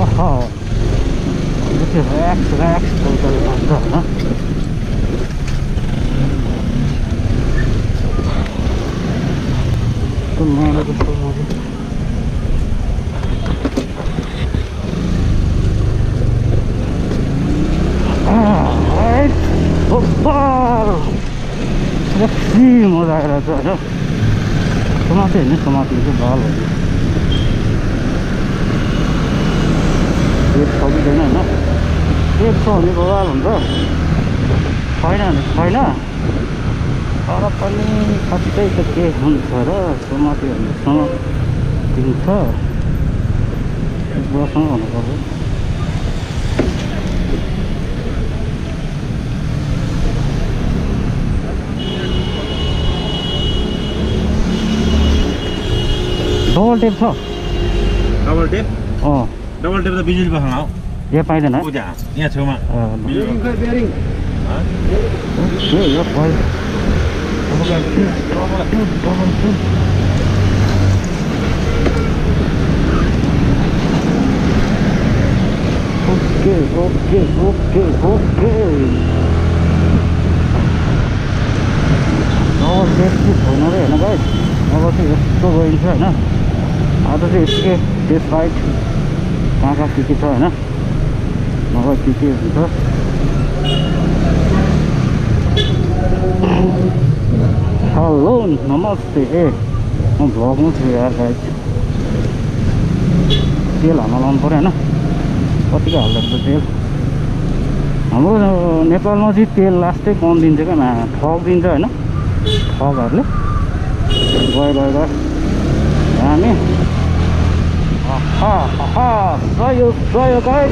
Oh, look at Rex total under, huh? Alright, super! Let's मजा आइरहेछ होइन समाते होइन समाते चाहिँ बाल हो पेट सकिँदैन होइन पेट छ भने बवाल हुन्छ छैन भने छैन तर पनि कतै त के हुन्छ र समाते भने समातिन्छ बसँग हुनुपर्छ डबल टेप छ डबल टेप अँ डबल टेप त बिजुली बस्न हो यहाँ पाइँदैन यहाँ छेउमा बिजुली बेरिङ okay okay okay okay double tape चाहिँ छैन रे होइन गाइस अब चाहिँ यस्तो गइन्छ होइन आज चाहिँ यतिकै त्यस साइड कहाँ कहाँ के छ होइन नभए के हुन्छ हेलो नमस्ते ए म भ्लगमा छु यार गाइस तेल हाल्न लाउनु पऱ्यो होइन कतिको हाल्दो रहेछ तेल हाम्रो नेपालमा चाहिँ तेल लास्टै कम दिन्छ क्या ठग दिन्छ होइन ठगहरूले गयो हामी सहयोग है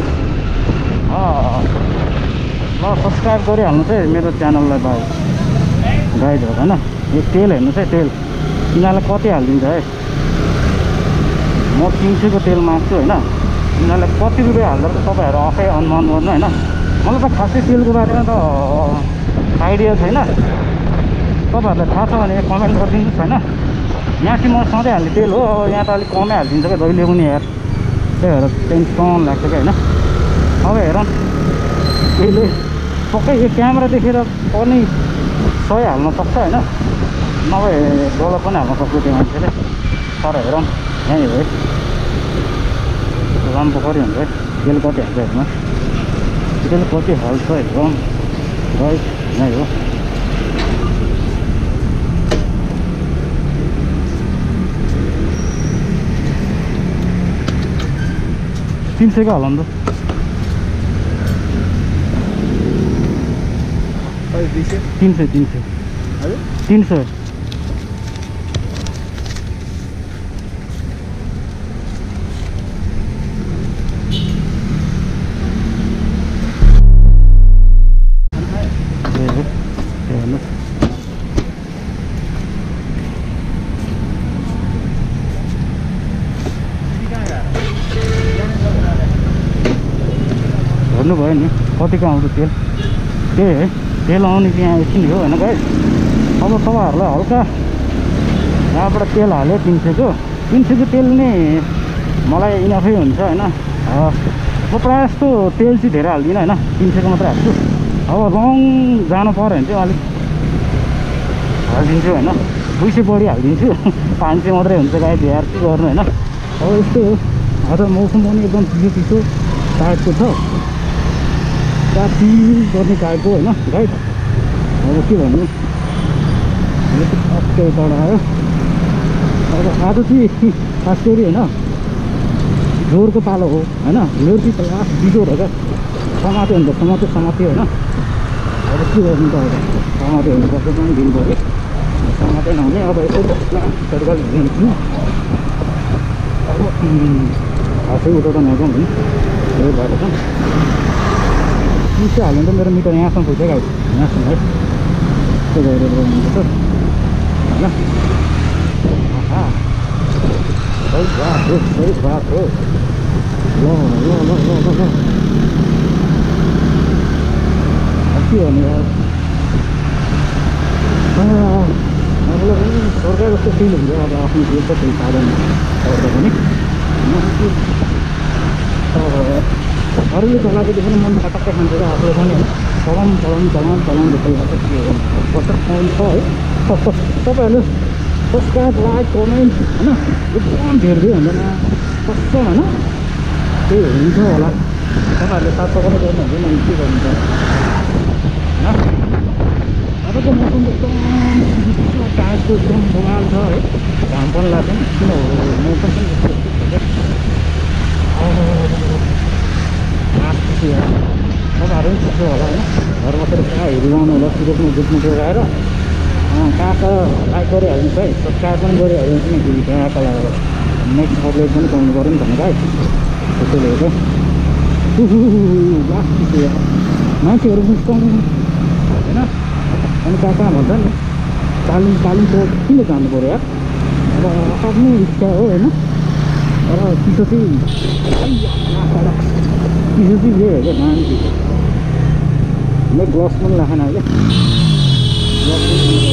ल सब्सक्राइब गरिहाल्नु चाहिँ मेरो च्यानललाई भाइ गाइडहरू होइन यो तेल हेर्नु चाहिँ तेल यिनीहरूलाई कति हालिदिन्छ है म 300 को तेल माग्छु होइन यिनीहरूलाई कति रुपियाँ हाल्दा त तपाईँहरू आफै अनुमान गर्नु होइन मलाई त खासै तेलको बारेमा त आइडिया छैन तपाईँहरूलाई थाहा छ भने कमेन्ट गरिदिनुहोस् होइन यहाँ चाहिँ म सधैँ हाल्ने तेल हो यहाँ त अलिक कमै हालिदिन्छ क्या जहिले पनि यार त्यही भएर टेन्सन लाग्छ क्या होइन अब हेर यसले पक्कै यो क्यामेरा देखेर पनि 100 हाल्न सक्छ होइन नभए डलर पनि हाल्न सक्छ त्यो मान्छेले तर हेर यहीँ हो है राम्रो पऱ्यो हुन्छ है तेल कति हाल्छ हेर्नु तेल कति हाल्छ हेरौँ राइट यहीँ हो तीन सौ का हाल 300 हेर्नुभयो नि कतिको आउँछ तेल त्यही है तेल आउने चाहिँ यहाँ एकछिन हो होइन गाइस अब तपाईँहरूलाई हल्का यहाँबाट तेल हाल्यो 300 को तेल नै मलाई इनफै हुन्छ होइन म प्रायः जस्तो तेल चाहिँ धेरै हाल्दिनँ होइन 300 को मात्रै हाल्छु अब लङ जानु पऱ्यो भने चाहिँ अलिक हालिदिन्छु होइन 200 बढी हालिदिन्छु 500 मात्रै हुन्छ गाइस यार के गर्नु होइन अब यस्तो हो आज मौसम पनि एकदम चिसो टाइपको छ राति गर्ने टाइपको होइन गाइस अब के भन्नु अप्ठ्यारोबाट आयो अब आज चाहिँ खास गरी होइन जोरको पालो हो होइन मेरो चाहिँ त लास्ट बिजोर हो क्या समाते हुन्छ समाते होइन अब के गर्नु त अब समाते हुनुपर्छ पनि दिनु पऱ्यो समाते नहुने अब यसो सरकार दिन्छु अब खासै उठाउँदा नजाउँ भने त्यही भएर चाहिँ चिसो हाल्नु त मेरो मिटर यहाँसम्म पुग्छ गाइस यहाँसम्म है त्यस्तो गरेर गर्नुपर्छ होइन सही बात हो ल के भन्नु यार सरकार जस्तो फिल हुन्छ अब आफ्नो देश त फेरि साधन गर्दा पनि अरूले चलाएको देखेर मन पटक्कै खान्छ क्या आफूले पनि होइन चलाउनु जस्तै गर्छ के हो कस्तो पाउँछ है तपाईँहरूले सब्सक्राइब लाइक कमेन्ट होइन एकदम धेरै हुँदैन कस्तो होइन त्यही हुन्छ होला तपाईँहरूले साथ पनि गर्नु हुँदैन अनि के गर्नुहुन्छ होइन अबको मौसम एकदम टाइपको एकदम बवाल छ है घाम पनि लाग्दैन किन हो मौसम पनि त्यस्तो तपाईँहरू पनि त्यस्तो होला होइन घर बसेर कहाँ हेरिरहनु होला सुरुमा बुझ्नु गएर कहाँ लाइक गरिहाल्नुहोस् है सब्सक्राइब पनि गरिहाल्नुहोस् किनकि कहाँका लागेर नेक्स्ट अपडेट पनि पाउनु पऱ्यो नि त भाइ त्यसैले हेर मान्छेहरू बुझ्छौँ होइन अनि कहाँ भन्छ नि तालिम त किन जानु पऱ्यो यार अब आफ्नै इच्छा हो होइन तर चिसो चाहिँ यो हो क्या मान्छे मैं ग्लस पनि राखेन क्या ग्लस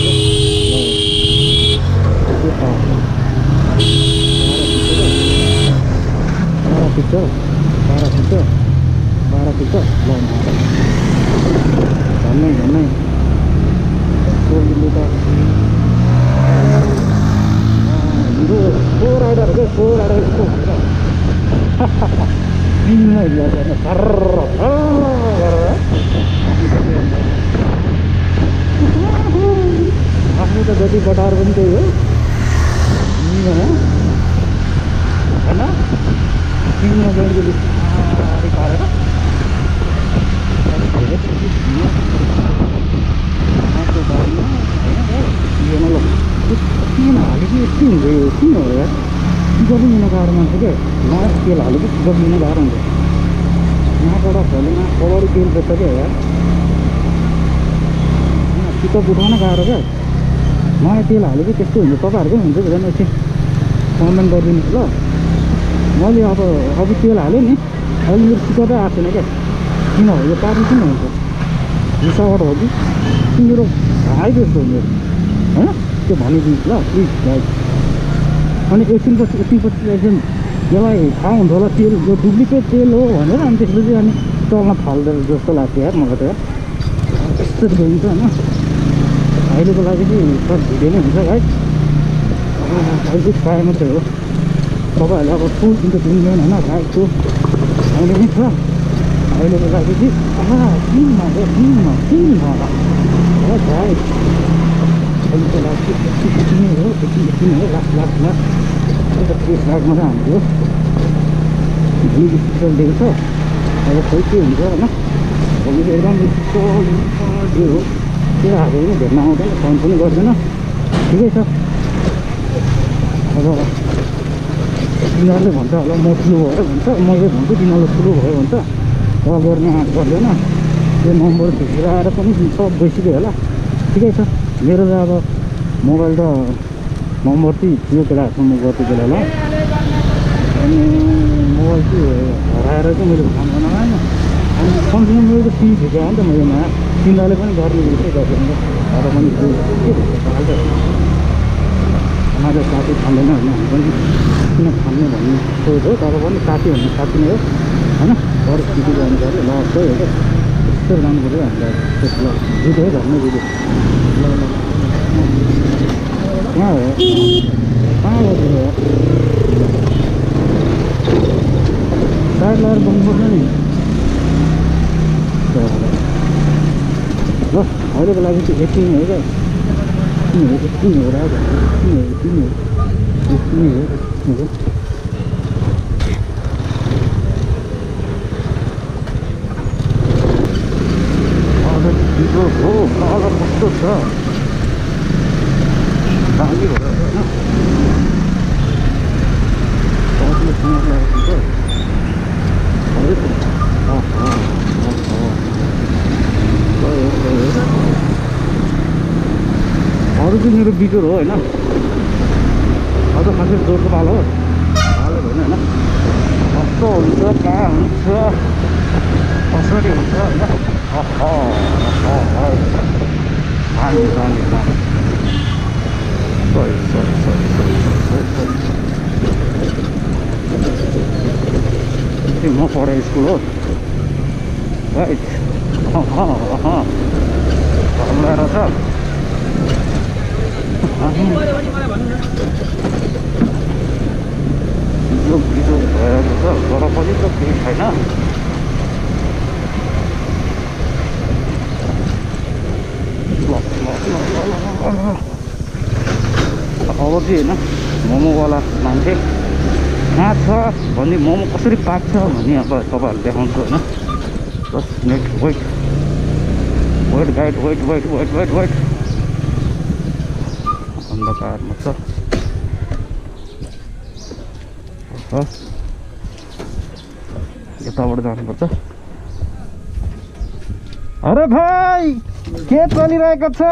बाह्र फिट झन्नै सो राइडर क्या सो राइडर आफ्नो त जति बटार पनि त्यही हो होइन सिङमा गएको बिस्तारै पारेर किन हालेको यति हुन्छ यो किन हो यार पिकअप लिन गाह्रो मान्छ क्या नयाँ तेल हालेको पिकअप लिन गाह्रो हुन्छ यहाँबाट खोलेमा कलरी तेल बोक्छ क्या यार पिकअप उठाउन गाह्रो क्या नयाँ तेल हालेको त्यस्तो हुन्छ तपाईँहरूकै हुन्छ कि झन् एकछिन कमेन्ट गरिदिनुहोस् ल मैले अब तेल हालेँ नि अहिले मेरो पिकअपै आएको छैन क्या किन हो यो पार्नु किन हुन्छ रिसावट हो कि मेरो भाइ जस्तो मेरो होइन त्यो भनिदिनुहोस् ल प्लिज भाइ अनि एकछिनपछि यसलाई थाहा हुन्छ होला तेल यो डुप्लिकेट तेल हो भनेर अनि त्यसपछि अनि चल्न थाल्दो जस्तो लाग्छ यार मलाई त यार त्यस्तो हुन्छ होइन अहिलेको लागि चाहिँ सब भिडियो नै हुन्छ भाइ अहिले ट्राई मात्रै हो तपाईँहरूले अब फुल इन्टरटेनमेन्ट होइन भाइको अहिले पनि छ अहिलेको लागि चाहिँ किनमा भाइ अहिलेको लागि यति हो लास्ट प्रेस राख्नु चाहिँ हाम्रो भोलि स्पिकर दिएको छ अब खोइ के हुन्छ होइन भोलि एकदम यो हो त्यो हालेर पनि भेट्न आउँदैन फोन पनि गर्दैन ठिकै छ अब तिनीहरूले भन्छ होला म ठुलो भयो भन्छ मैले भन्छु तिनीहरूले ठुलो भयो भन्छ कल गर्ने आँट गर्दैन त्यो नम्बर झुकेर आएर पनि सब गइसक्यो होला ठिकै छ मेरो त अब मोबाइल त नम्बर चाहिँ त्यो केटाहरूसँग गएको बेला ल अनि मोबाइल चाहिँ हराएर चाहिँ मैले फोन गर्न आएन अनि कमसेकम मेरो त सिम झुक्यो नि त मैले तिनीहरूले पनि गर्ने जस्तै गर्दैन तर पनि के भन्छ उनीहरूले साथी खाँदैन होइन हामी पनि किन खाने भन्ने सोच हो तर पनि साथी भन्ने साथी नै हो होइन परिस्थितिको अनुसार लसै हो क्या त्यस्तो जानु पऱ्यो हामीलाई त्यसलाई बुझ्यो है धर्मै बुझ्यो कहाँ हो कहाँ हो साइड लगाएर बस्नुपर्छ नि ल अहिलेको लागि चाहिँ यति नै हो क्या यति नै हो र यति नै हो हो कलर कस्तो छ दामी हो र अरू चाहिँ मेरो बिजोर हो होइन अझ खासै जोरको पालो हो पालो होइन होइन कस्तो हुन्छ कहाँ हुन्छ कसरी हुन्छ होइन म पढाइ स्कुल हो गाइज हल्लाएर छ बिजोग भइरहेको छ तर पनि त केही छैन अब चाहिँ होइन मोमोवाला मान्छे कहाँ छ भन्ने मोमो कसरी पाक्छ भन्ने अब तपाईँहरूले देखाउँछु होइन just next wait guide wait अन्धकारमा छ यताबाट जानुपर्छ अरे भाइ के चलिरहेको छ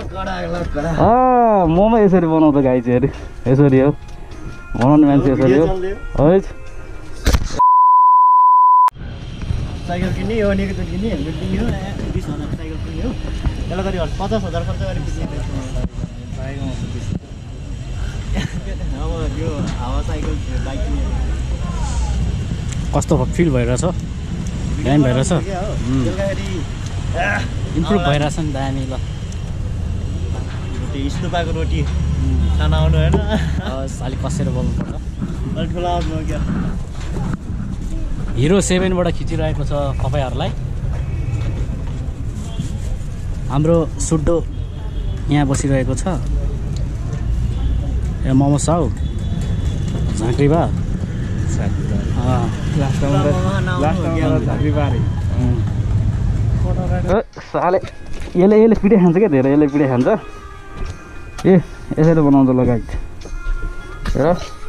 मोमो यसरी बनाउँछ गाई चाहिँ अरे यसरी हो बनाउने मान्छे यसरी हो है साइकल किन्ने हो निको किन्ने हेलमेट किन्ने हो 20,000 साइकल किन्ने हो त्यसलाई गरी 50,000 खर्च गरी बिक्री अब यो हावा साइकल बाइक किन्ने कस्तो फिल भइरहेछ दामी भइरहेछ इम्प्रुभ भइरहेछ नि दामी ल रोटी स्तुपाको रोटी खाना आउनु होइन अलिक कसेर बोल्नुपर्छ अलिक ठुलो आउनु क्या हिरो 7बाट खिचिरहेको छ तपाईँहरूलाई हाम्रो सुड्डो यहाँ बसिरहेको छ ए मोमो साउ झाँक्रीबा साले यसले पिठे खान्छ क्या धेरै यसले पिठे खान्छ ए यसरी बनाउँछ लगाइ हेर